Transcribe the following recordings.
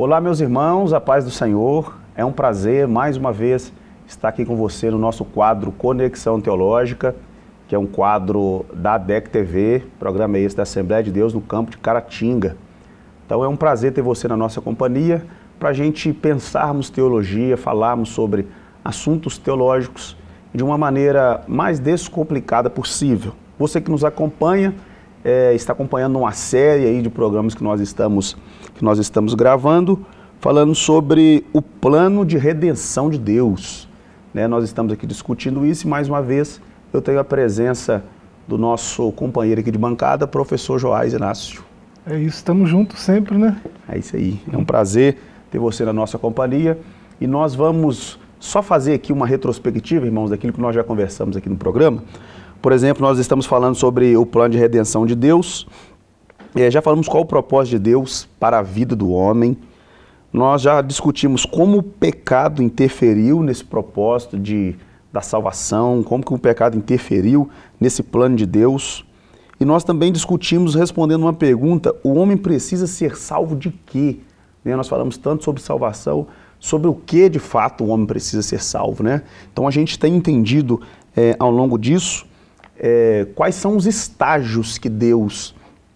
Olá, meus irmãos, a paz do Senhor. É um prazer, mais uma vez, estar aqui com você no nosso quadro Conexão Teológica, que é um quadro da ADEC TV, programa esse da Assembleia de Deus no campo de Caratinga. Então é um prazer ter você na nossa companhia, para a gente pensarmos teologia, falarmos sobre assuntos teológicos de uma maneira mais descomplicada possível. Você que nos acompanha, está acompanhando uma série aí de programas que nós estamos gravando, falando sobre o plano de redenção de Deus. Nós estamos aqui discutindo isso e, mais uma vez, eu tenho a presença do nosso companheiro aqui de bancada, professor Joás Inácio. É isso, estamos juntos sempre, né? É isso aí, é um prazer ter você na nossa companhia e nós vamos só fazer aqui uma retrospectiva, irmãos, daquilo que nós já conversamos aqui no programa. Por exemplo, nós estamos falando sobre o plano de redenção de Deus, já falamos qual o propósito de Deus para a vida do homem, nós já discutimos como o pecado interferiu nesse propósito da salvação, como que o pecado interferiu nesse plano de Deus, e nós também discutimos respondendo uma pergunta: o homem precisa ser salvo de quê? Nós falamos tanto sobre salvação, sobre o que de fato o homem precisa ser salvo, né? Então a gente tem entendido ao longo disso quais são os estágios que Deus,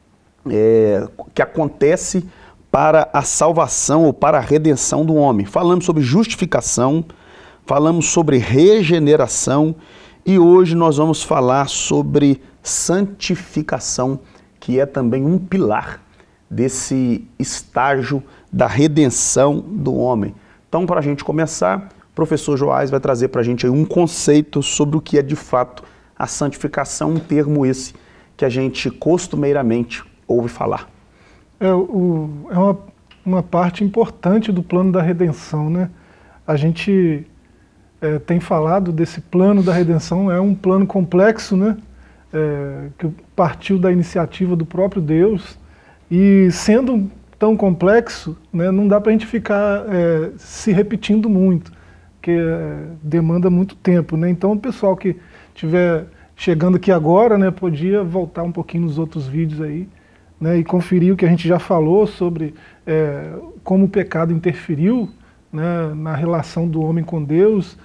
que acontece para a salvação ou para a redenção do homem. Falamos sobre justificação, falamos sobre regeneração e hoje nós vamos falar sobre santificação, que é também um pilar desse estágio da redenção do homem. Então, para a gente começar, o professor Joás vai trazer para a gente aí um conceito sobre o que é de fato a santificação, um termo esse que a gente costumeiramente ouve falar. É uma parte importante do plano da redenção, né? A gente tem falado desse plano da redenção, é um plano complexo, né? Que partiu da iniciativa do próprio Deus e, sendo tão complexo, né, não dá para a gente ficar se repetindo muito, porque demanda muito tempo, né? Então o pessoal que estiver chegando aqui agora, né, podia voltar um pouquinho nos outros vídeos aí, né, e conferir o que a gente já falou sobre como o pecado interferiu, né, na relação do homem com Deus,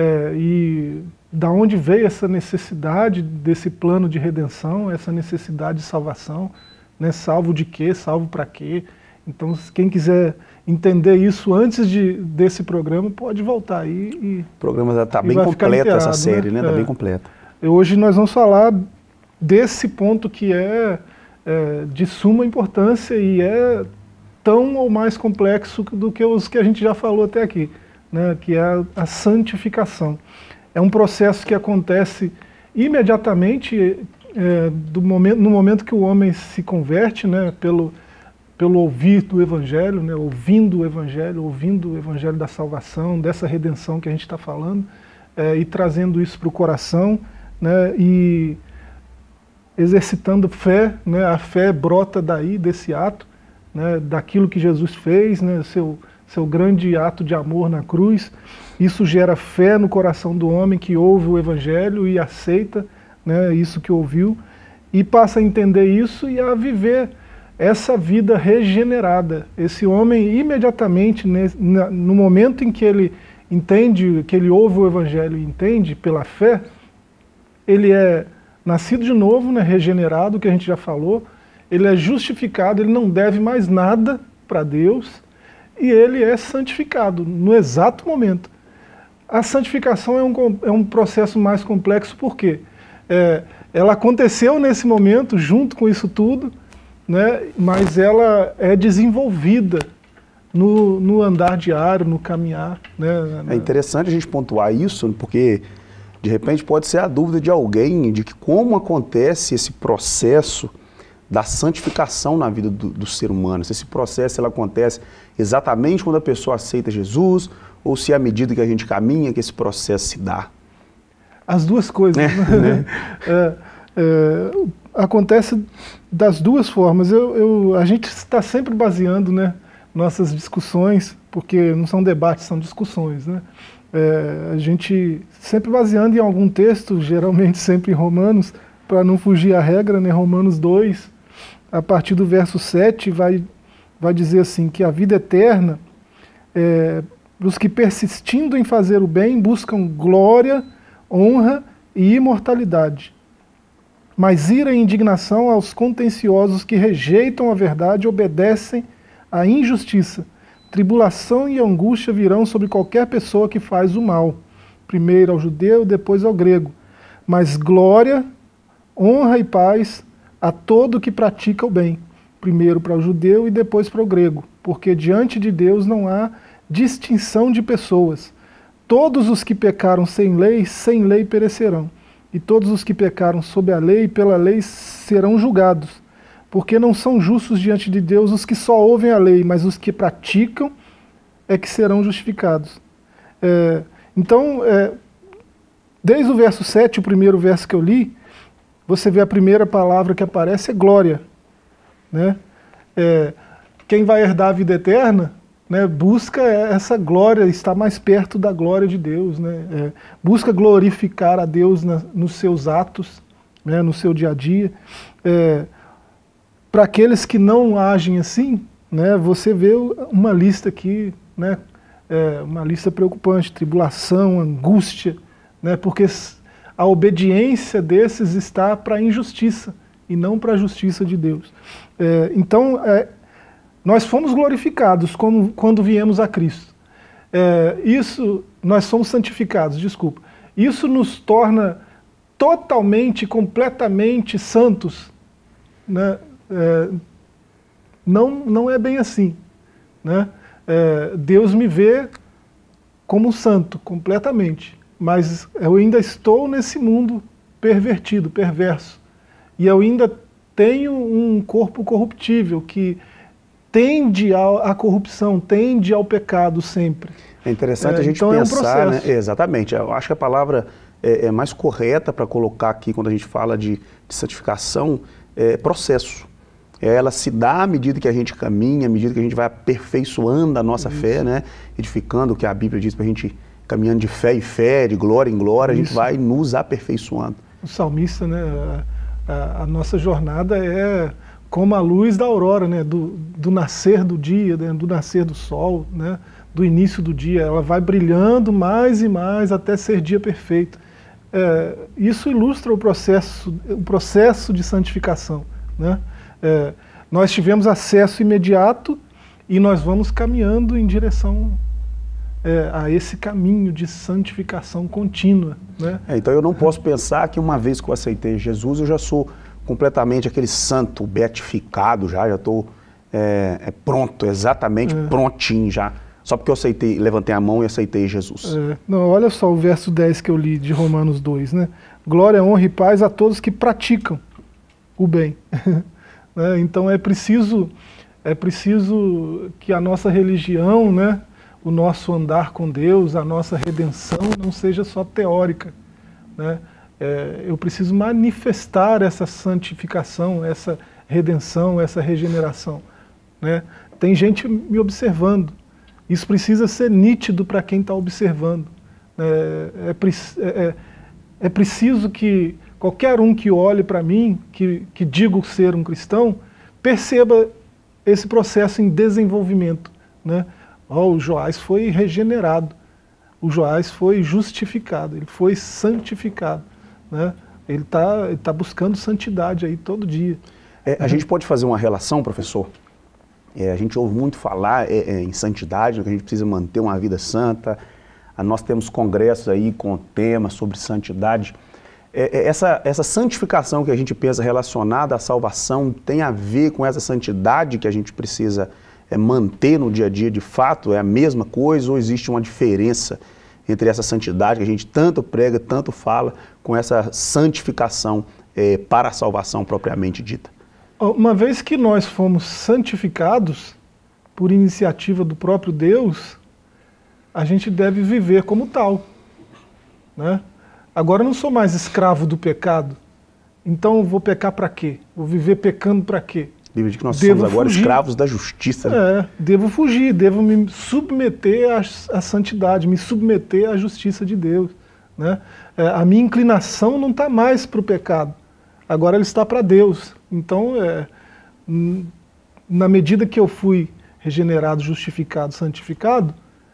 e da onde veio essa necessidade desse plano de redenção, essa necessidade de salvação, né, salvo de quê, salvo para quê. Então, quem quiser entender isso antes desse programa, pode voltar aí. O programa está bem completo, essa série, né? Está bem completa. Hoje nós vamos falar desse ponto que é de suma importância e é tão ou mais complexo do que os que a gente já falou até aqui, né? Que é a santificação. É um processo que acontece imediatamente no momento que o homem se converte, né? Pelo ouvir do Evangelho, né, ouvindo o Evangelho da salvação, dessa redenção que a gente está falando, e trazendo isso para o coração, né, e exercitando fé, né, a fé brota daí, desse ato, né, daquilo que Jesus fez, né, seu grande ato de amor na cruz. Isso gera fé no coração do homem que ouve o Evangelho e aceita, né, isso que ouviu, e passa a entender isso e a viver essa vida regenerada. Esse homem, imediatamente, no momento em que ele entende, que ele ouve o Evangelho e entende pela fé, ele é nascido de novo, né, regenerado, que a gente já falou, ele é justificado, ele não deve mais nada para Deus, e ele é santificado no exato momento. A santificação é um processo mais complexo, porque ela aconteceu nesse momento, junto com isso tudo, né, mas ela é desenvolvida no andar diário, no caminhar. Né, É interessante a gente pontuar isso, porque de repente pode ser a dúvida de alguém de que como acontece esse processo da santificação na vida do ser humano. Se esse processo ele acontece exatamente quando a pessoa aceita Jesus, ou se à medida que a gente caminha que esse processo se dá. As duas coisas. Né? Acontece das duas formas. A gente está sempre baseando, né, nossas discussões, porque não são debates, são discussões, né? A gente sempre baseando em algum texto, geralmente sempre em Romanos, para não fugir à regra, né? Romanos 2, a partir do verso 7, vai vai dizer assim, que a vida eterna, os que persistindo em fazer o bem buscam glória, honra e imortalidade. Mas ira e indignação aos contenciosos que rejeitam a verdade e obedecem à injustiça. Tribulação e angústia virão sobre qualquer pessoa que faz o mal, primeiro ao judeu, depois ao grego. Mas glória, honra e paz a todo que pratica o bem, primeiro para o judeu e depois para o grego, porque diante de Deus não há distinção de pessoas. Todos os que pecaram sem lei perecerão, e todos os que pecaram sob a lei e pela lei serão julgados, porque não são justos diante de Deus os que só ouvem a lei, mas os que praticam é que serão justificados. Então, desde o verso 7, o primeiro verso que eu li, você vê a primeira palavra que aparece é glória, né? Quem vai herdar a vida eterna, né, busca essa glória, estar mais perto da glória de Deus, né? Busca glorificar a Deus nos seus atos, né, no seu dia a dia. Para aqueles que não agem assim, né, você vê uma lista aqui, né, uma lista preocupante, tribulação, angústia, né, porque a obediência desses está para a injustiça e não para a justiça de Deus. Então, nós fomos glorificados quando viemos a Cristo. Nós somos santificados, desculpa. Isso nos torna totalmente, completamente santos, né? Não é bem assim, né? Deus me vê como santo, completamente, mas eu ainda estou nesse mundo pervertido, perverso, e eu ainda tenho um corpo corruptível que tende à corrupção, tende ao pecado sempre. É interessante a gente então pensar, um né? Exatamente, eu acho que a palavra é mais correta para colocar aqui quando a gente fala de santificação, processo. Ela se dá à medida que a gente caminha, à medida que a gente vai aperfeiçoando a nossa fé, né? Edificando o que a Bíblia diz para a gente, caminhando de fé em fé, de glória em glória, a gente vai nos aperfeiçoando. O salmista, né? A nossa jornada é como a luz da aurora, né? Do nascer do dia, né? Do nascer do sol, né? Do início do dia. Ela vai brilhando mais e mais até ser dia perfeito. Isso ilustra o processo de santificação, né? Nós tivemos acesso imediato e nós vamos caminhando em direção a esse caminho de santificação contínua, né? Então eu não posso pensar que uma vez que eu aceitei Jesus, eu já sou completamente aquele santo beatificado, já estou pronto, exatamente prontinho já, só porque eu levantei a mão e aceitei Jesus. Não, olha só o verso 10 que eu li de Romanos 2, né? Glória, honra e paz a todos que praticam o bem. Então é preciso que a nossa religião, né, o nosso andar com Deus, a nossa redenção não seja só teórica, né? Eu preciso manifestar essa santificação, essa redenção, essa regeneração, né? Tem gente me observando, isso precisa ser nítido para quem está observando. É preciso que qualquer um que olhe para mim, que digo ser um cristão, perceba esse processo em desenvolvimento, né? O Joás foi regenerado, o Joás foi justificado, ele foi santificado, né? Ele tá buscando santidade aí todo dia. A gente pode fazer uma relação, professor? A gente ouve muito falar em santidade, que a gente precisa manter uma vida santa. Nós temos congressos aí com temas sobre santidade. Essa santificação que a gente pensa relacionada à salvação tem a ver com essa santidade que a gente precisa manter no dia a dia? De fato, é a mesma coisa ou existe uma diferença entre essa santidade que a gente tanto prega, tanto fala, com essa santificação para a salvação propriamente dita? Uma vez que nós fomos santificados por iniciativa do próprio Deus, a gente deve viver como tal, né? Agora eu não sou mais escravo do pecado, então eu vou pecar para quê? Vou viver pecando para quê? A Bíblia diz que nós somos agora escravos da justiça. Né? Devo fugir, devo me submeter à santidade, me submeter à justiça de Deus, né? A minha inclinação não está mais para o pecado, agora ela está para Deus. Então, na medida que eu fui regenerado, justificado, santificado,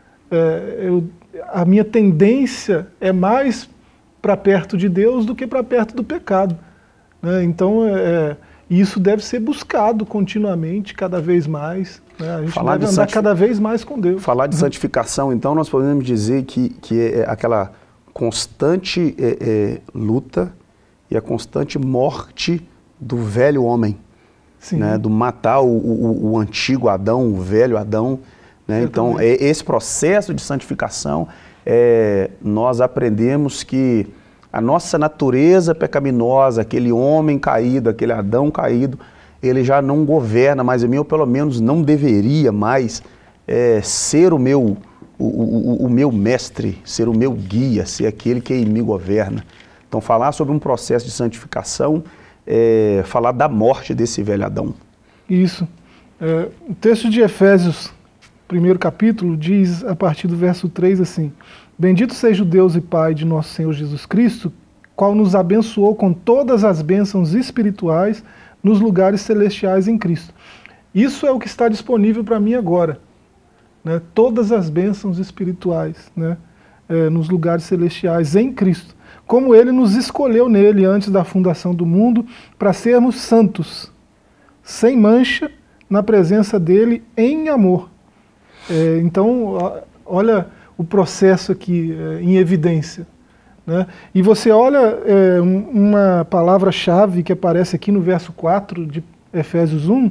a minha tendência é mais para perto de Deus do que para perto do pecado, né? Então, isso deve ser buscado continuamente, cada vez mais, né? A gente deve andar cada vez mais com Deus. Falar de santificação, então, nós podemos dizer que é aquela constante luta e a constante morte do velho homem, né? Do matar o antigo Adão, o velho Adão, né? Então, esse processo de santificação, nós aprendemos que a nossa natureza pecaminosa, aquele homem caído, aquele Adão caído, ele já não governa mais em mim, ou pelo menos não deveria mais ser o meu mestre, ser o meu guia, ser aquele que em mim governa. Então, falar sobre um processo de santificação é falar da morte desse velho Adão. Isso. O texto de Efésios, primeiro capítulo, diz a partir do verso 3 assim: Bendito seja o Deus e Pai de nosso Senhor Jesus Cristo, qual nos abençoou com todas as bênçãos espirituais nos lugares celestiais em Cristo. Isso é o que está disponível para mim agora, né? Todas as bênçãos espirituais, né? Nos lugares celestiais em Cristo. Como Ele nos escolheu nele antes da fundação do mundo para sermos santos, sem mancha, na presença dEle em amor. Então, olha o processo aqui em evidência, né? E você olha uma palavra-chave que aparece aqui no verso 4 de Efésios 1,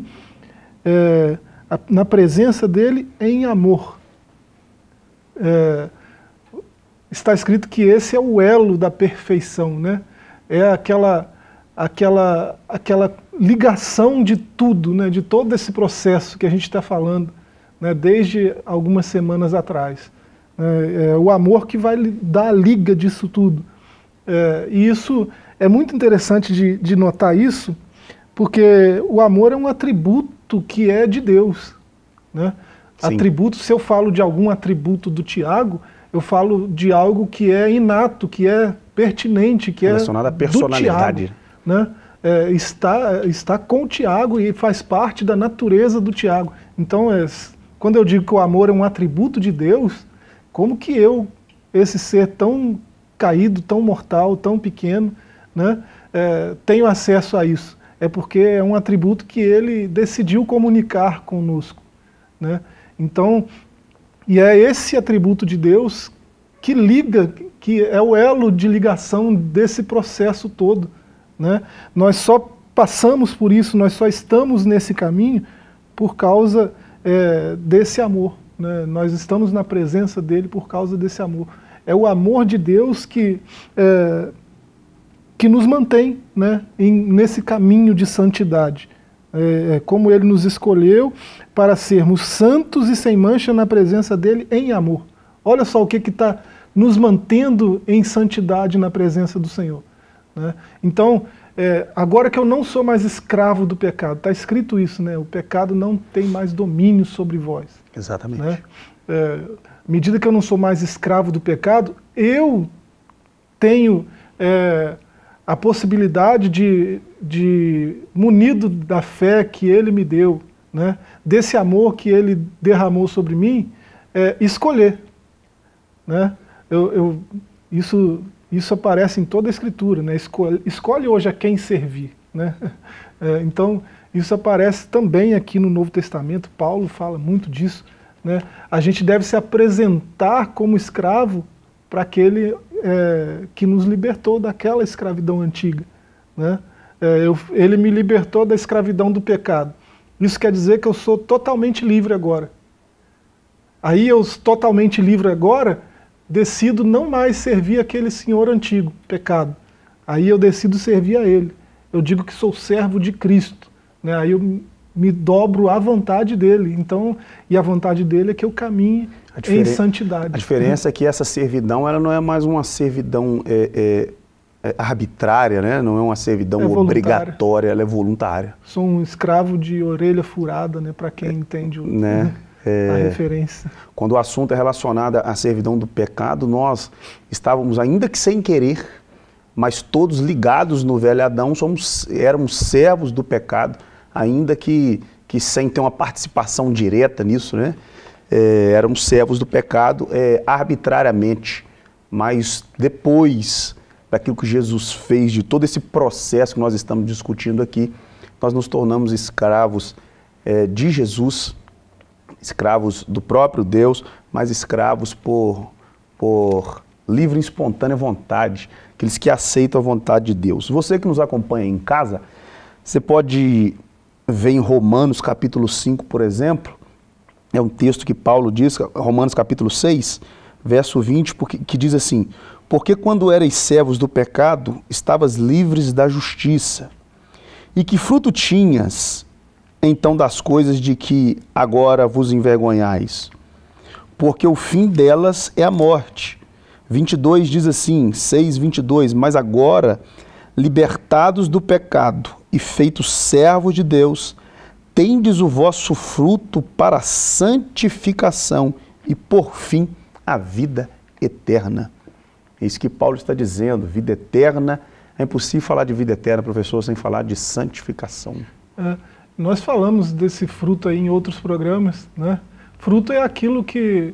na presença dele em amor. Está escrito que esse é o elo da perfeição, né? É aquela ligação de tudo, né? De todo esse processo que a gente está falando, né? Desde algumas semanas atrás. O amor que vai dar a liga disso tudo. E isso é muito interessante de notar isso, porque o amor é um atributo que é de Deus, né? Atributo, se eu falo de algum atributo do Tiago, eu falo de algo que é inato, que é pertinente, que relacionado à personalidade, do Tiago, né? Está com o Tiago e faz parte da natureza do Tiago. Então, quando eu digo que o amor é um atributo de Deus, como que eu, esse ser tão caído, tão mortal, tão pequeno, né, tenho acesso a isso? É porque é um atributo que ele decidiu comunicar conosco, né? Então, e é esse atributo de Deus que liga, que é o elo de ligação desse processo todo, né? Nós só passamos por isso, nós só estamos nesse caminho por causa desse amor, né? Nós estamos na presença dele por causa desse amor. É o amor de Deus que nos mantém, né, nesse caminho de santidade. Como ele nos escolheu para sermos santos e sem mancha na presença dele em amor. Olha só o que está nos mantendo em santidade na presença do Senhor, né? Então, agora que eu não sou mais escravo do pecado, está escrito isso, né? O pecado não tem mais domínio sobre vós. Exatamente. Né? À medida que eu não sou mais escravo do pecado, eu tenho a possibilidade de munido da fé que Ele me deu, né? Desse amor que Ele derramou sobre mim, escolher, né? Isso aparece em toda a Escritura, né? Escolhe hoje a quem servir, né? Então, isso aparece também aqui no Novo Testamento. Paulo fala muito disso, né? A gente deve se apresentar como escravo para aquele que nos libertou daquela escravidão antiga, né? Ele me libertou da escravidão do pecado. Isso quer dizer que eu sou totalmente livre agora. Aí eu, totalmente livre agora, decido não mais servir aquele senhor antigo, pecado. Aí eu decido servir a ele. Eu digo que sou servo de Cristo, né? Aí eu me dobro à vontade dele. Então, e a vontade dele é que eu caminhe em santidade. A diferença é que essa servidão, ela não é mais uma servidão arbitrária, né? Não é uma servidão obrigatória, ela é voluntária. Sou um escravo de orelha furada, né? Para quem entende a referência. Quando o assunto é relacionado à servidão do pecado, nós estávamos, ainda que sem querer, mas todos ligados no velho Adão, éramos servos do pecado, ainda que que sem ter uma participação direta nisso, né, eram servos do pecado arbitrariamente, mas depois daquilo que Jesus fez, de todo esse processo que nós estamos discutindo aqui, nós nos tornamos escravos de Jesus, escravos do próprio Deus, mas escravos por livre e espontânea vontade, aqueles que aceitam a vontade de Deus. Você que nos acompanha em casa, você pode ver em Romanos capítulo 5, por exemplo, é um texto que Paulo diz, Romanos capítulo 6, verso 20, que diz assim: porque quando erais servos do pecado, estavas livres da justiça. E que fruto tinhas, então, das coisas de que agora vos envergonhais? Porque o fim delas é a morte. 22 diz assim, 6:22, mas agora, libertados do pecado e feitos servos de Deus, tendes o vosso fruto para a santificação e, por fim, a vida eterna. É isso que Paulo está dizendo, vida eterna. É impossível falar de vida eterna, professor, sem falar de santificação. Nós falamos desse fruto aí em outros programas, né? Fruto é aquilo que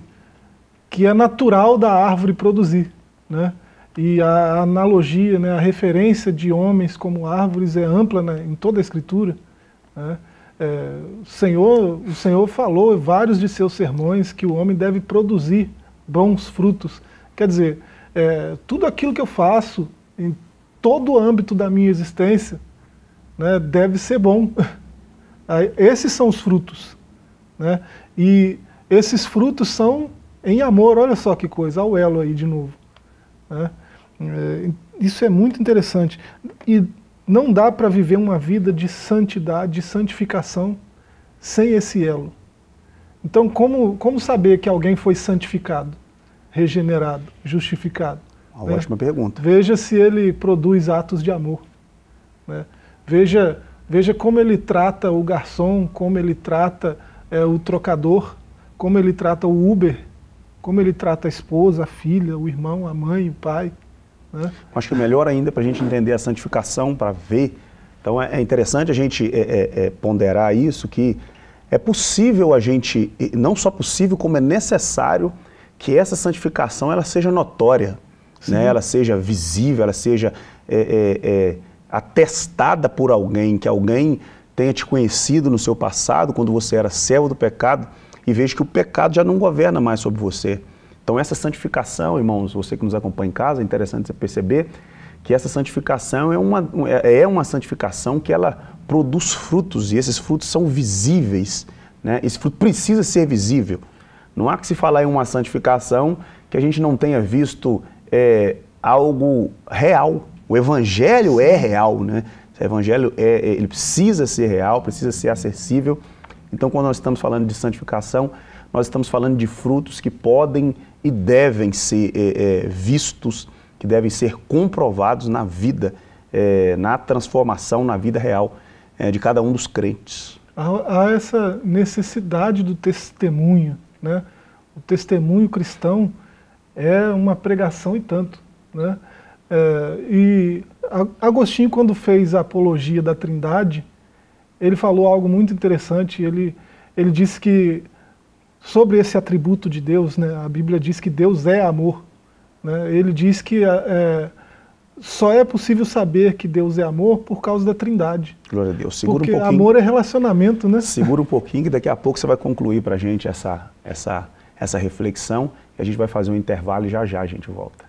é natural da árvore produzir, né? E a analogia, né, a referência de homens como árvores é ampla, né, em toda a Escritura, né? O Senhor falou em vários de seus sermões que o homem deve produzir bons frutos. Quer dizer, tudo aquilo que eu faço, em todo o âmbito da minha existência, né, deve ser bom. Esses são os frutos, né? E esses frutos são em amor. Olha só que coisa, olha o elo aí de novo, né? Isso é muito interessante. E não dá para viver uma vida de santidade, de santificação, sem esse elo. Então, como saber que alguém foi santificado, regenerado, justificado? Uma ótima pergunta. Veja se ele produz atos de amor, né? Veja como ele trata o garçom, como ele trata o trocador, como ele trata o Uber, como ele trata a esposa, a filha, o irmão, a mãe, o pai, né? Acho que melhor ainda para a gente entender a santificação, para ver. Então é interessante a gente ponderar isso, que é possível a gente, não só possível, como é necessário que essa santificação ela seja notória, né? Ela seja visível, ela seja atestada por alguém, que alguém tenha te conhecido no seu passado, quando você era servo do pecado, e veja que o pecado já não governa mais sobre você. Então essa santificação, irmãos, você que nos acompanha em casa, é interessante você perceber que essa santificação é uma santificação que ela produz frutos, e esses frutos são visíveis, né? Esse fruto precisa ser visível. Não há que se falar em uma santificação que a gente não tenha visto algo real. O Evangelho é real, né? O Evangelho ele precisa ser real, precisa ser acessível. Então, quando nós estamos falando de santificação, nós estamos falando de frutos que podem e devem ser vistos, que devem ser comprovados na vida, na transformação, na vida real de cada um dos crentes. Há essa necessidade do testemunho, né? O testemunho cristão é uma pregação e tanto, né? E Agostinho, quando fez a apologia da Trindade, ele falou algo muito interessante. Ele disse que, sobre esse atributo de Deus, né, a Bíblia diz que Deus é amor, né? Ele diz que só é possível saber que Deus é amor por causa da Trindade. Glória a Deus. Segura porque um pouquinho. Amor é relacionamento, né? Segura um pouquinho, que daqui a pouco você vai concluir para a gente essa reflexão, e a gente vai fazer um intervalo e já a gente volta.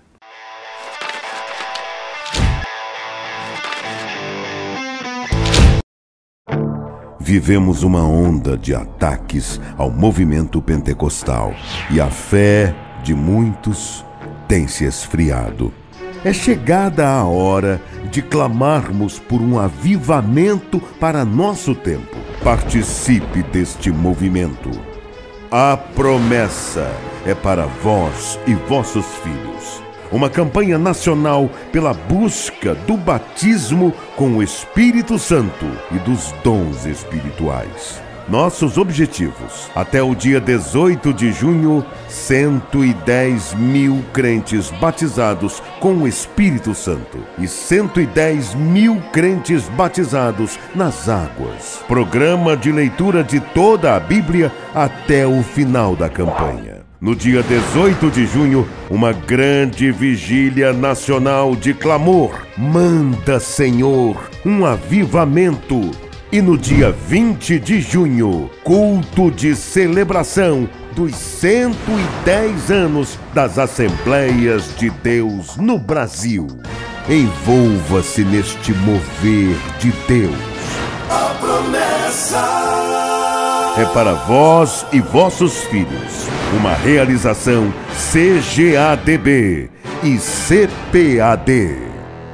Vivemos uma onda de ataques ao movimento pentecostal e a fé de muitos tem se esfriado. É chegada a hora de clamarmos por um avivamento para nosso tempo. Participe deste movimento. A promessa é para vós e vossos filhos. Uma campanha nacional pela busca do batismo com o Espírito Santo e dos dons espirituais. Nossos objetivos: até o dia 18 de junho, 110 mil crentes batizados com o Espírito Santo e 110 mil crentes batizados nas águas. Programa de leitura de toda a Bíblia até o final da campanha. No dia 18 de junho, uma grande vigília nacional de clamor. Manda, Senhor, um avivamento. E no dia 20 de junho, culto de celebração dos 110 anos das Assembleias de Deus no Brasil. Envolva-se neste mover de Deus. A promessa é para vós e vossos filhos. Uma realização CGADB e CPAD.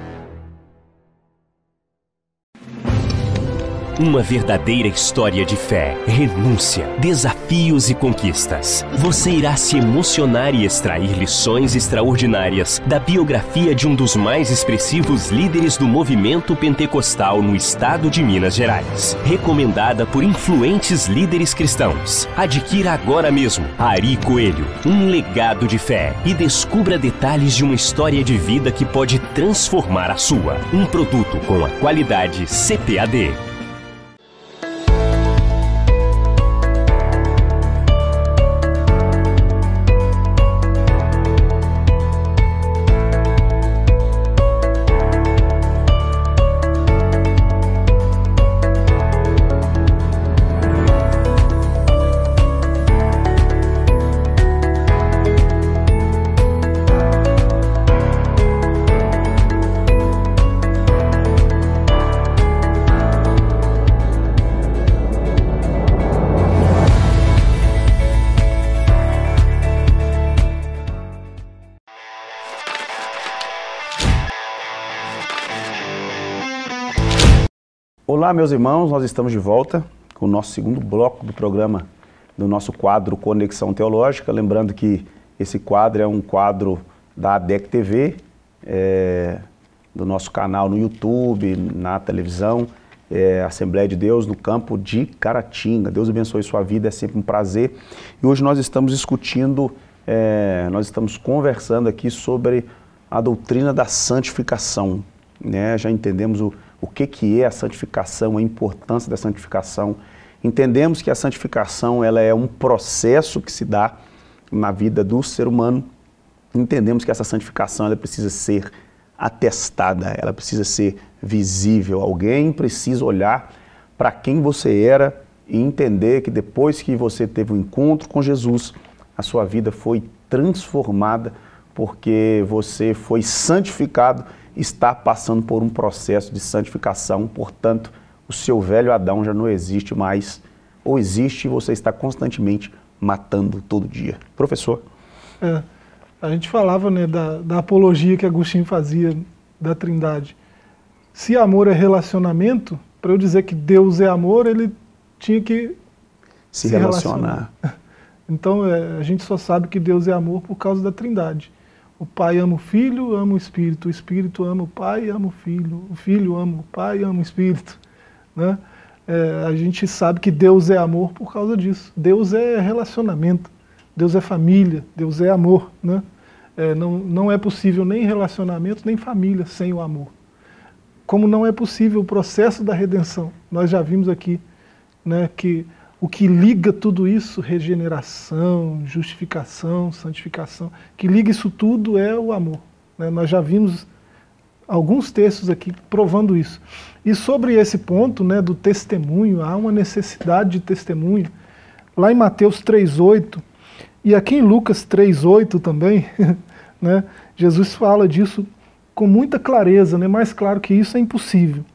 Uma verdadeira história de fé, renúncia, desafios e conquistas. Você irá se emocionar e extrair lições extraordinárias da biografia de um dos mais expressivos líderes do movimento pentecostal no estado de Minas Gerais. Recomendada por influentes líderes cristãos. Adquira agora mesmo Ari Coelho, um legado de fé, e descubra detalhes de uma história de vida que pode transformar a sua. Um produto com a qualidade CPAD. Olá, meus irmãos, nós estamos de volta com o nosso segundo bloco do programa, do nosso quadro Conexão Teológica. Lembrando que esse quadro é um quadro da ADEC TV, do nosso canal no YouTube, na televisão, Assembleia de Deus no campo de Caratinga. Deus abençoe sua vida, é sempre um prazer. E hoje nós estamos discutindo, nós estamos conversando aqui sobre a doutrina da santificação, né? Já entendemos o que é a santificação, a importância da santificação. Entendemos que a santificação ela é um processo que se dá na vida do ser humano. Entendemos que essa santificação ela precisa ser atestada, ela precisa ser visível. Alguém precisa olhar para quem você era e entender que depois que você teve um encontro com Jesus, a sua vida foi transformada porque você foi santificado, está passando por um processo de santificação. Portanto, o seu velho Adão já não existe mais, ou existe e você está constantemente matando todo dia. Professor? A gente falava, né, da apologia que Agostinho fazia da Trindade. Se amor é relacionamento, para eu dizer que Deus é amor, ele tinha que se relacionar. Então, a gente só sabe que Deus é amor por causa da Trindade. O Pai ama o Filho, ama o Espírito ama o Pai, ama o Filho ama o Pai, ama o Espírito. Né? A gente sabe que Deus é amor por causa disso. Deus é relacionamento, Deus é família, Deus é amor. Né? Não é possível nem relacionamento, nem família sem o amor. Como não é possível o processo da redenção. Nós já vimos aqui, né, que o que liga tudo isso, regeneração, justificação, santificação, que liga isso tudo é o amor. Né? Nós já vimos alguns textos aqui provando isso. E sobre esse ponto, né, do testemunho, há uma necessidade de testemunho. Lá em Mateus 3,8, e aqui em Lucas 3,8 também, né, Jesus fala disso com muita clareza, né, mais claro que isso é impossível.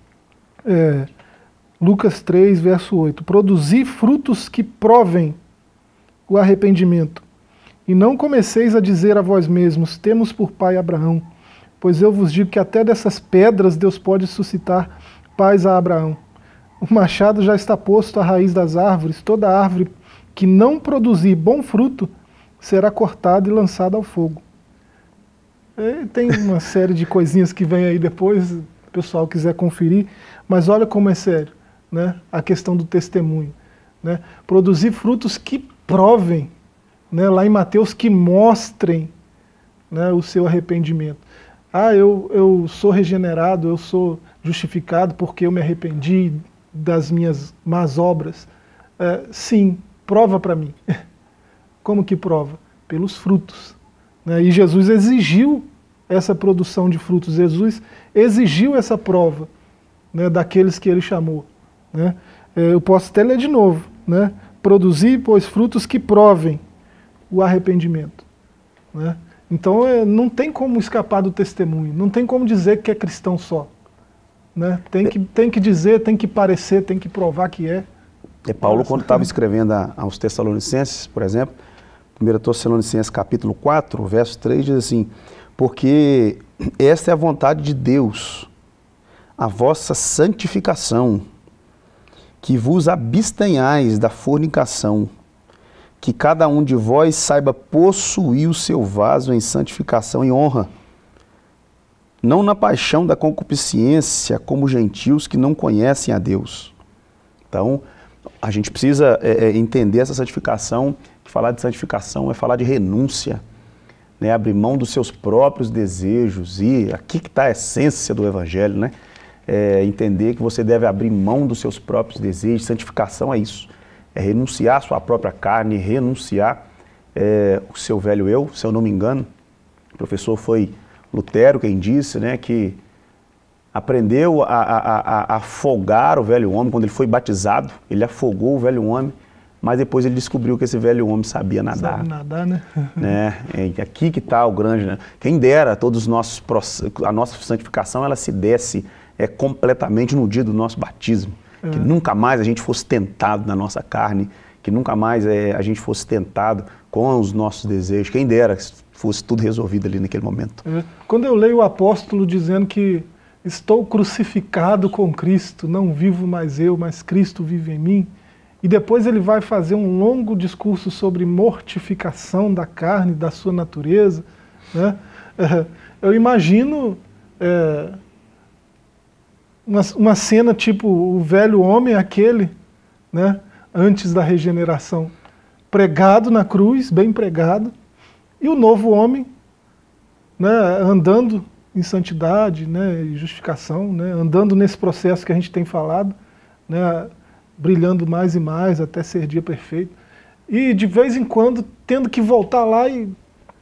Lucas 3, verso 8. Produzi frutos que provem o arrependimento. E não comeceis a dizer a vós mesmos, temos por pai Abraão. Pois eu vos digo que até dessas pedras Deus pode suscitar pais a Abraão. O machado já está posto à raiz das árvores. Toda árvore que não produzir bom fruto será cortada e lançada ao fogo. Tem uma série de coisinhas que vem aí depois, se o pessoal quiser conferir. Mas olha como é sério. Né, a questão do testemunho. né? Produzir frutos que provem, né? Lá em Mateus, que mostrem, né, o seu arrependimento. Ah, eu sou regenerado, eu sou justificado porque eu me arrependi das minhas más obras. Sim, prova para mim. Como que prova? Pelos frutos, né? E Jesus exigiu essa produção de frutos, Jesus exigiu essa prova, né, daqueles que ele chamou, né? Eu posso até ler de novo, né? Produzir, pois, frutos que provem o arrependimento, né? Então não tem como escapar do testemunho, não tem como dizer que é cristão só, né? Tem que dizer, tem que parecer, tem que provar que é. Paulo, quando estava escrevendo aos Tessalonicenses, por exemplo, 1 Tessalonicenses capítulo 4, verso 3, diz assim: porque esta é a vontade de Deus, a vossa santificação, que vos abstenhais da fornicação, que cada um de vós saiba possuir o seu vaso em santificação e honra, não na paixão da concupiscência, como gentios que não conhecem a Deus. Então, a gente precisa entender essa santificação, que falar de santificação é falar de renúncia, né? Abrir mão dos seus próprios desejos, e aqui que está a essência do Evangelho, né? Entender que você deve abrir mão dos seus próprios desejos. Santificação é isso, é renunciar à sua própria carne, renunciar o seu velho eu. Se eu não me engano, o professor foi Lutero quem disse, né, que aprendeu a afogar o velho homem quando ele foi batizado. Ele afogou o velho homem, mas depois ele descobriu que esse velho homem sabia nadar. Sabe nadar, né? Aqui que está o grande, né? Quem dera todos os nossos a nossa santificação ela se desse completamente no dia do nosso batismo, que nunca mais a gente fosse tentado na nossa carne, que nunca mais a gente fosse tentado com os nossos desejos. Quem dera que fosse tudo resolvido ali naquele momento. Quando eu leio o apóstolo dizendo que estou crucificado com Cristo, não vivo mais eu, mas Cristo vive em mim, e depois ele vai fazer um longo discurso sobre mortificação da carne, da sua natureza, né? Eu imagino uma cena tipo o velho homem, aquele, né, antes da regeneração, pregado na cruz, bem pregado, e o novo homem, né, andando em santidade, né, e justificação, né, andando nesse processo que a gente tem falado, né, brilhando mais e mais até ser dia perfeito, e de vez em quando tendo que voltar lá e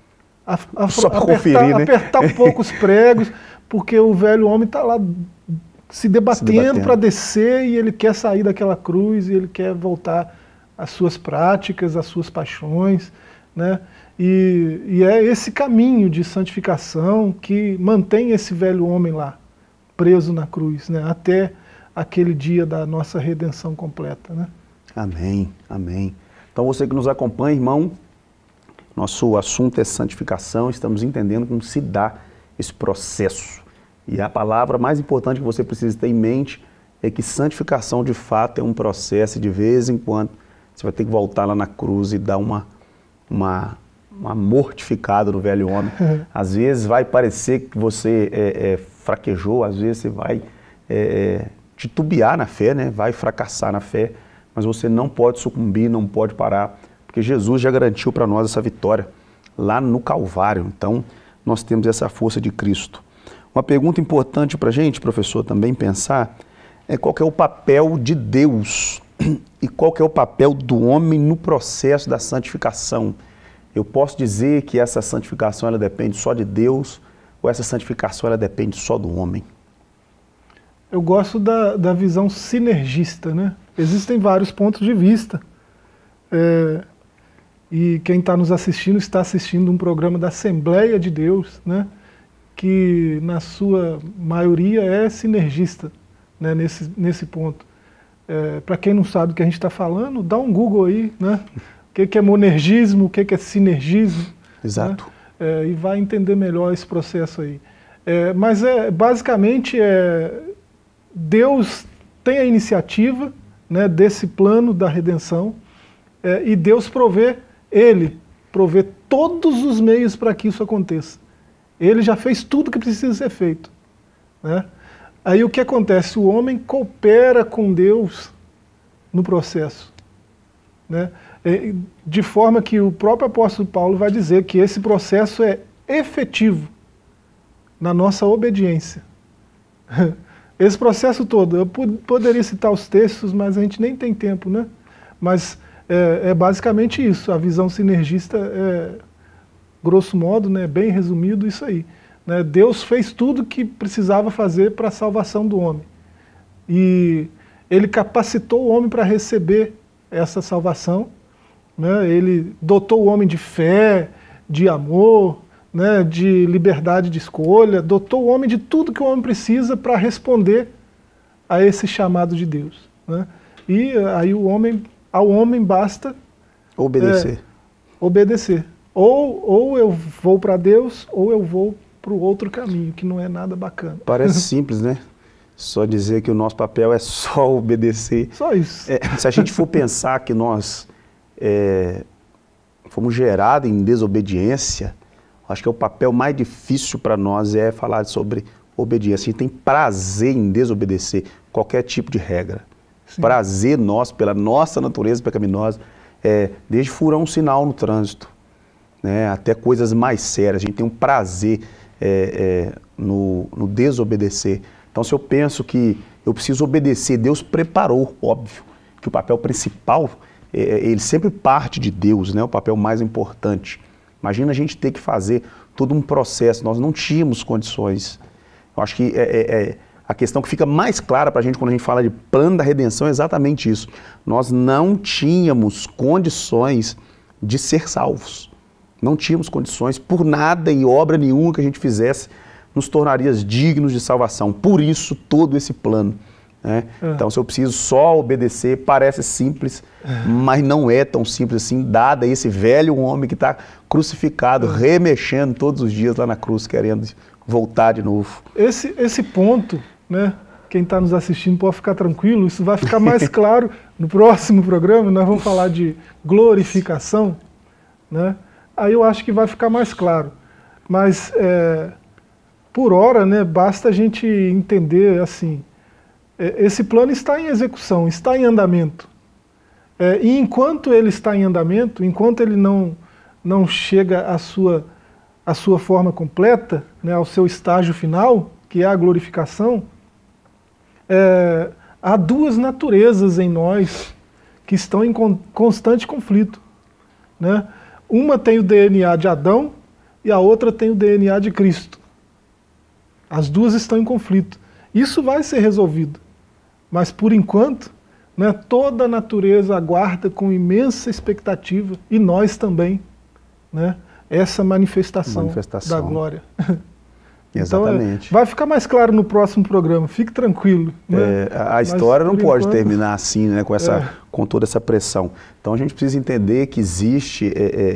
apertar um pouco os pregos, porque o velho homem está lá se debatendo para descer, e ele quer sair daquela cruz, e ele quer voltar às suas práticas, às suas paixões, né? E é esse caminho de santificação que mantém esse velho homem lá, preso na cruz, né? Até aquele dia da nossa redenção completa, né? Amém, amém. Então você que nos acompanha, irmão, nosso assunto é santificação, estamos entendendo como se dá esse processo. E a palavra mais importante que você precisa ter em mente é que santificação de fato é um processo, e de vez em quando você vai ter que voltar lá na cruz e dar uma mortificada no velho homem. Às vezes vai parecer que você fraquejou, às vezes você vai titubear na fé, né? Vai fracassar na fé, mas você não pode sucumbir, não pode parar, porque Jesus já garantiu para nós essa vitória lá no Calvário. Então nós temos essa força de Cristo. Uma pergunta importante para a gente, professor, também pensar é qual que é o papel de Deus e qual que é o papel do homem no processo da santificação. Eu posso dizer que essa santificação ela depende só de Deus, ou essa santificação ela depende só do homem? Eu gosto da visão sinergista, né? Existem vários pontos de vista. E quem está nos assistindo está assistindo um programa da Assembleia de Deus, né? Que na sua maioria é sinergista, né? Nesse ponto. Para quem não sabe o que a gente está falando, dá um Google aí, né? O que é monergismo, o que é sinergismo. Exato. Né? E vai entender melhor esse processo aí. Mas basicamente Deus tem a iniciativa, né, desse plano da redenção, e Deus provê todos os meios para que isso aconteça. Ele já fez tudo que precisa ser feito, né? Aí o que acontece? O homem coopera com Deus no processo, né? De forma que o próprio apóstolo Paulo vai dizer que esse processo é efetivo na nossa obediência. Esse processo todo, eu poderia citar os textos, mas a gente nem tem tempo, né? Mas é basicamente isso, a visão sinergista é, grosso modo, né, bem resumido, isso aí. Né? Deus fez tudo que precisava fazer para a salvação do homem. E Ele capacitou o homem para receber essa salvação, né? Ele dotou o homem de fé, de amor, né? De liberdade de escolha, dotou o homem de tudo que o homem precisa para responder a esse chamado de Deus. Né? E aí ao homem basta obedecer. Obedecer. Ou eu vou para Deus, ou eu vou para o outro caminho, que não é nada bacana. Parece simples, né? Só dizer que o nosso papel é só obedecer. Só isso. Se a gente for pensar que nós fomos gerados em desobediência, acho que o papel mais difícil para nós é falar sobre obediência. A gente tem prazer em desobedecer qualquer tipo de regra. Sim. Prazer nosso, pela nossa natureza pecaminosa, desde furar um sinal no trânsito, né, até coisas mais sérias. A gente tem um prazer no desobedecer. Então, se eu penso que eu preciso obedecer, Deus preparou, óbvio, que o papel principal, ele sempre parte de Deus, né, o papel mais importante. Imagina a gente ter que fazer todo um processo, nós não tínhamos condições. Eu acho que a questão que fica mais clara para a gente quando a gente fala de plano da redenção é exatamente isso. Nós não tínhamos condições de ser salvos. Não tínhamos condições, por nada e obra nenhuma que a gente fizesse, nos tornaria dignos de salvação. Por isso, todo esse plano. Né? Então, se eu preciso só obedecer, parece simples, mas não é tão simples assim, dado esse velho homem que está crucificado, remexendo todos os dias lá na cruz, querendo voltar de novo. Esse ponto, né, quem está nos assistindo pode ficar tranquilo, isso vai ficar mais claro no próximo programa. Nós vamos falar de glorificação, né? Aí eu acho que vai ficar mais claro. Mas, por hora, né, basta a gente entender assim, esse plano está em execução, está em andamento. E enquanto ele está em andamento, enquanto ele não chega à sua forma completa, né, ao seu estágio final, que é a glorificação, há duas naturezas em nós que estão em constante conflito. Né? Uma tem o DNA de Adão e a outra tem o DNA de Cristo. As duas estão em conflito. Isso vai ser resolvido. Mas, por enquanto, né, toda a natureza aguarda com imensa expectativa, e nós também, né, essa manifestação da glória. Exatamente. Então, vai ficar mais claro no próximo programa, fique tranquilo. Né? A história não pode terminar assim, né, com toda essa pressão. Então a gente precisa entender que existe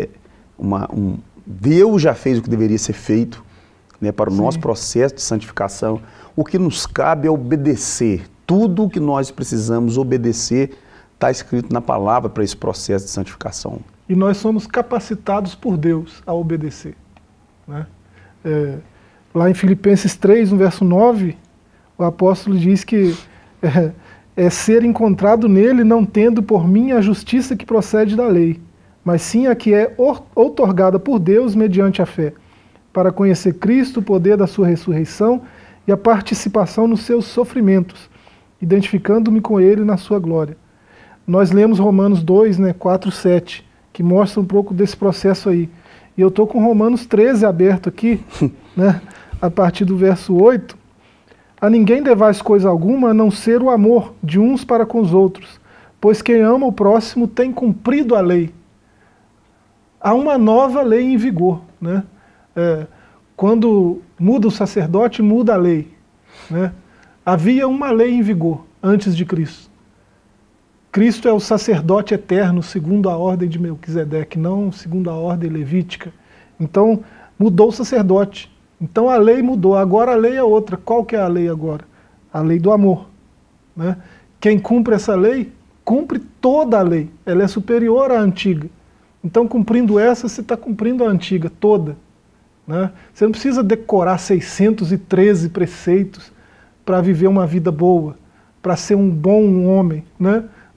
Deus já fez o que deveria ser feito, né, para o nosso processo de santificação. O que nos cabe é obedecer. Tudo o que nós precisamos obedecer está escrito na palavra para esse processo de santificação. E nós somos capacitados por Deus a obedecer. Né? Lá em Filipenses 3, no verso 9, o apóstolo diz que é ser encontrado nele, não tendo por mim a justiça que procede da lei, mas sim a que é outorgada por Deus mediante a fé, para conhecer Cristo, o poder da sua ressurreição e a participação nos seus sofrimentos, identificando-me com ele na sua glória. Nós lemos Romanos 2, 4, 7, que mostra um pouco desse processo aí. E eu estou com Romanos 13 aberto aqui, né, a partir do verso 8. A ninguém devais coisa alguma a não ser o amor de uns para com os outros, pois quem ama o próximo tem cumprido a lei. Há uma nova lei em vigor. Né? Quando muda o sacerdote, muda a lei. Né? Havia uma lei em vigor antes de Cristo. Cristo é o sacerdote eterno segundo a ordem de Melquisedeque, não segundo a ordem levítica. Então, mudou o sacerdote. Então a lei mudou, agora a lei é outra. Qual que é a lei agora? A lei do amor. Né? Quem cumpre essa lei, cumpre toda a lei. Ela é superior à antiga. Então, cumprindo essa, você está cumprindo a antiga toda. Né? Você não precisa decorar 613 preceitos para viver uma vida boa, para ser um bom homem. Né?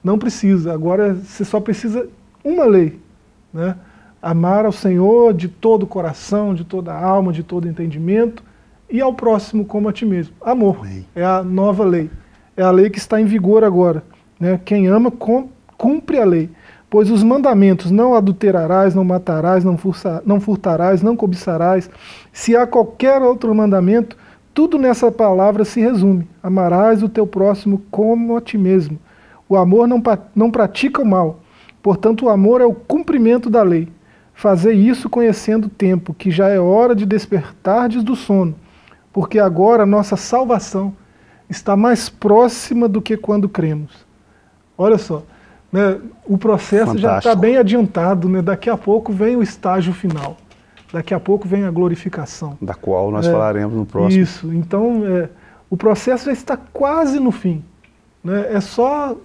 Não precisa. Agora você só precisa uma lei, né? Amar ao Senhor de todo o coração, de toda a alma, de todo o entendimento, e ao próximo como a ti mesmo. Amor. Amém. É a nova lei. É a lei que está em vigor agora, né? Quem ama cumpre a lei. Pois os mandamentos, não adulterarás, não matarás, não furtarás, não cobiçarás, se há qualquer outro mandamento, tudo nessa palavra se resume. Amarás o teu próximo como a ti mesmo. O amor não pratica o mal. Portanto, o amor é o cumprimento da lei. Fazei isso conhecendo o tempo, que já é hora de despertardes do sono, porque agora a nossa salvação está mais próxima do que quando cremos. Olha só, né, o processo Fantástico. Já está bem adiantado, né? Daqui a pouco vem o estágio final. Daqui a pouco vem a glorificação. Da qual nós falaremos no próximo. Isso, então o processo já está quase no fim, né? É só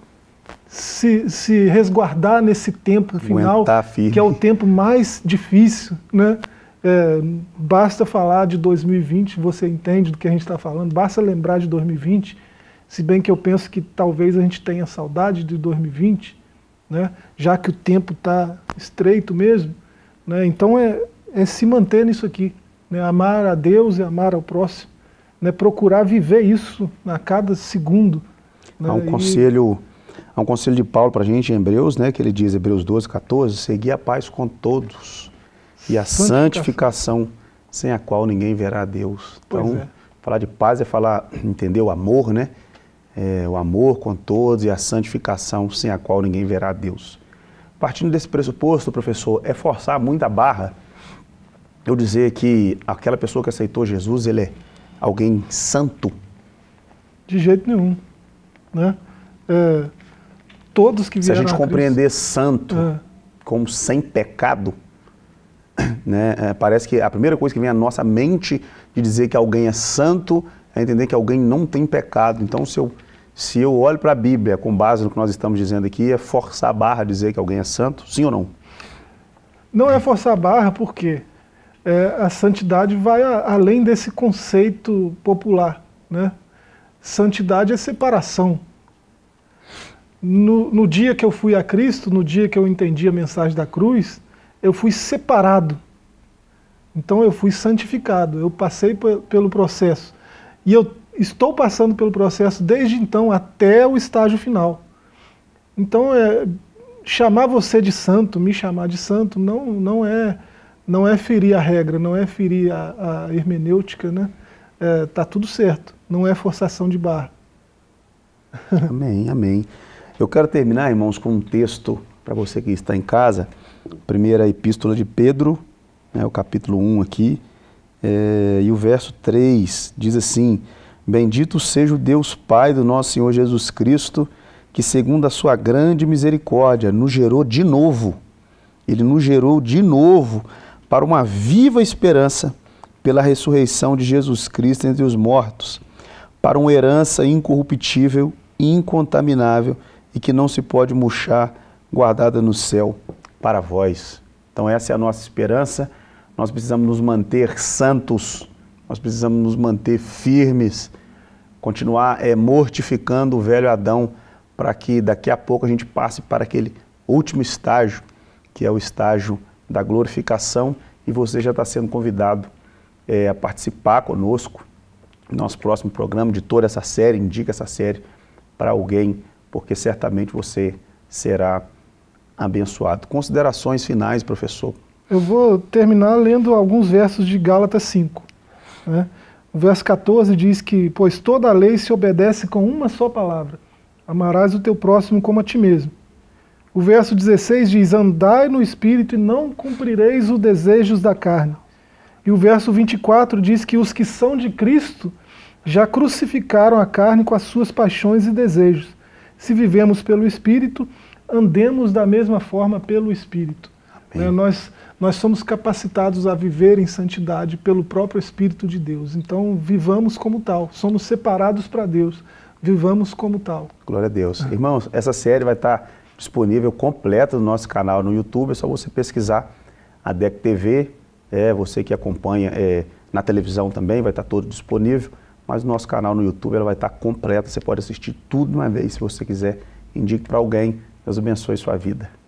se resguardar nesse tempo final, que é o tempo mais difícil, né? Basta falar de 2020, você entende do que a gente está falando, basta lembrar de 2020, se bem que eu penso que talvez a gente tenha saudade de 2020, né? Já que o tempo está estreito mesmo, né? Então é se manter nisso aqui, né? Amar a Deus e amar ao próximo, né? Procurar viver isso a cada segundo. Né? Há um conselho de Paulo para a gente em Hebreus, né? Que ele diz, Hebreus 12, 14, seguir a paz com todos e a santificação sem a qual ninguém verá a Deus. Então, falar de paz é entender o amor, né? O amor com todos e a santificação sem a qual ninguém verá a Deus. Partindo desse pressuposto, professor, é forçar muito a barra eu dizer que aquela pessoa que aceitou Jesus, ele é alguém santo? De jeito nenhum, né? Todos que vieram Se a gente compreender santo como sem pecado, né, parece que a primeira coisa que vem à nossa mente de dizer que alguém é santo é entender que alguém não tem pecado. Então, se eu olho para a Bíblia com base no que nós estamos dizendo aqui, é forçar a barra dizer que alguém é santo? Sim ou não? Não é forçar a barra porque a santidade vai além desse conceito popular, né? Santidade é separação. No dia que eu fui a Cristo, no dia que eu entendi a mensagem da cruz, eu fui separado. Então eu fui santificado, eu passei pelo processo. E eu estou passando pelo processo desde então até o estágio final. Então chamar você de santo, me chamar de santo, não é ferir a regra, não é ferir a hermenêutica, né? Tá tudo certo, não é forçação de barra. Amém, amém. Eu quero terminar, irmãos, com um texto para você que está em casa, primeira epístola de Pedro, né, o capítulo 1 aqui, e o verso 3 diz assim: bendito seja o Deus Pai do nosso Senhor Jesus Cristo, que segundo a sua grande misericórdia nos gerou de novo. Ele nos gerou de novo para uma viva esperança pela ressurreição de Jesus Cristo entre os mortos, para uma herança incorruptível e incontaminável e que não se pode murchar, guardada no céu para vós. Então essa é a nossa esperança. Nós precisamos nos manter santos, nós precisamos nos manter firmes, continuar mortificando o velho Adão, para que daqui a pouco a gente passe para aquele último estágio, que é o estágio da glorificação, e você já está sendo convidado a participar conosco no nosso próximo programa de toda essa série. Indica essa série para alguém, porque certamente você será abençoado. Considerações finais, professor? Eu vou terminar lendo alguns versos de Gálatas 5. Né? O verso 14 diz que, pois toda a lei se obedece com uma só palavra: amarás o teu próximo como a ti mesmo. O verso 16 diz: andai no Espírito e não cumprireis os desejos da carne. E o verso 24 diz que os que são de Cristo já crucificaram a carne com as suas paixões e desejos. Se vivemos pelo Espírito, andemos da mesma forma pelo Espírito. Nós somos capacitados a viver em santidade pelo próprio Espírito de Deus. Então, vivamos como tal. Somos separados para Deus. Vivamos como tal. Glória a Deus. Irmãos, essa série vai estar disponível completa no nosso canal no YouTube. É só você pesquisar a DEC TV. Você que acompanha na televisão também, vai estar todo disponível. Mas no nosso canal no YouTube ela vai estar completa. Você pode assistir tudo de uma vez, se você quiser indique para alguém. Deus abençoe sua vida.